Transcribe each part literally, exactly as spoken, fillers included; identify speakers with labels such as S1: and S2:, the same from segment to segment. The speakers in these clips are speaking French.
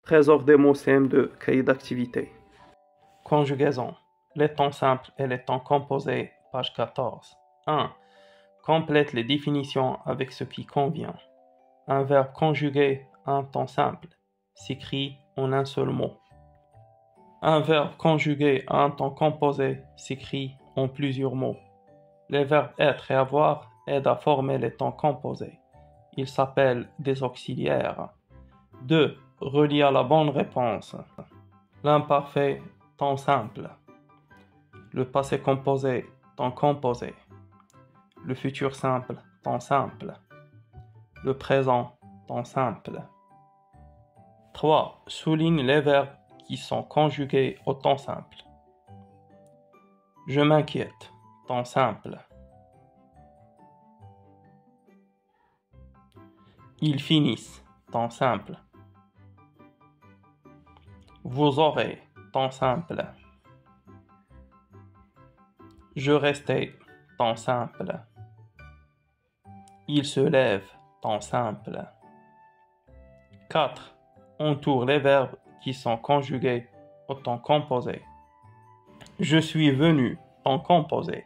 S1: Trésor des mots C M deux, cahier d'activité. Conjugaison. Les temps simples et les temps composés, page quatorze. un. Complète les définitions avec ce qui convient. Un verbe conjugué à un temps simple s'écrit en un seul mot. Un verbe conjugué à un temps composé s'écrit en plusieurs mots. Les verbes être et avoir aident à former les temps composés. Ils s'appellent des auxiliaires. deux. Relie à la bonne réponse. L'imparfait, temps simple. Le passé composé, temps composé. Le futur simple, temps simple. Le présent, temps simple. trois. Souligne les verbes qui sont conjugués au temps simple. Je m'inquiète, temps simple. Ils finissent, temps simple. Vous aurez, temps simple. Je restais, temps simple. Il se lève, temps simple. quatre. Entoure les verbes qui sont conjugués au temps composé. Je suis venu, temps composé.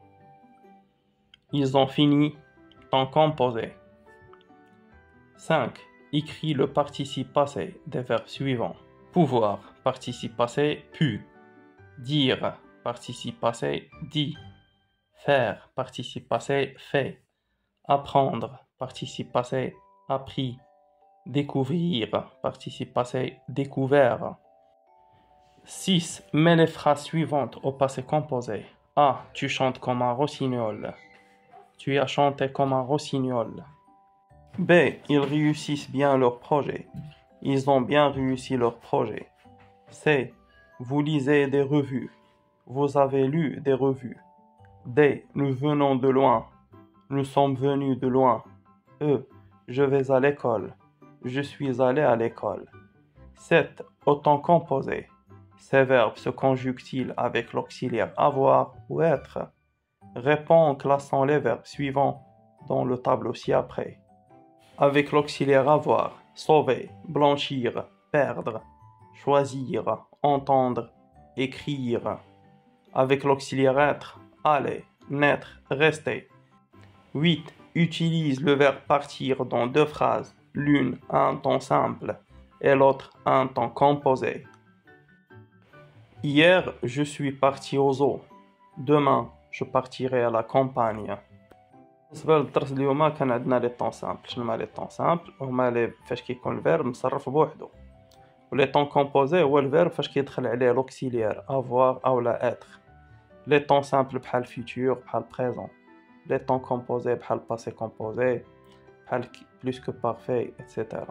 S1: Ils ont fini, temps composé. cinq. Écris le participe passé des verbes suivants. Pouvoir, participe passé, pu. Dire, participe passé, dit. Faire, participe passé, fait. Apprendre, participe passé, appris. Découvrir, participe passé, découvert. six. Mets les phrases suivantes au passé composé. A. Tu chantes comme un rossignol. Tu as chanté comme un rossignol. B. Ils réussissent bien leur projet. Ils ont bien réussi leur projet. C. Vous lisez des revues. Vous avez lu des revues. D. Nous venons de loin. Nous sommes venus de loin. E. Je vais à l'école. Je suis allé à l'école. sept. Au temps composé. Ces verbes se conjuguent-ils avec l'auxiliaire avoir ou être? Réponds en classant les verbes suivants dans le tableau ci-après. Avec l'auxiliaire avoir, sauver, blanchir, perdre, choisir, entendre, écrire. Avec l'auxiliaire être, aller, naître, rester. huit. Utilise le verbe partir dans deux phrases, l'une à un temps simple et l'autre à un temps composé. Hier, je suis parti au zoo. Demain, je partirai à la campagne. بالنسبة للدرس اليوم كان عندنا لي طون سامبل. شنو هما لي طون سامبل؟ هما لي فاش كيكون الفيرب مصرف بوحدو، ولي طون كومبوزي هو الفيرب فاش كيدخل عليه لوكسيليير افوار او لا اتر. لي طون سامبل بحال فيتور بحال بريزون. لي طون كومبوزي بحال باسي كومبوزي بحال بلوس كو بارفي ايتترا.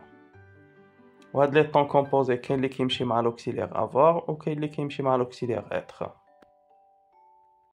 S1: وهاد لي طون كومبوزي كاين اللي كيمشي مع لوكسيليير افوار وكاين اللي كيمشي مع لوكسيليير اتر.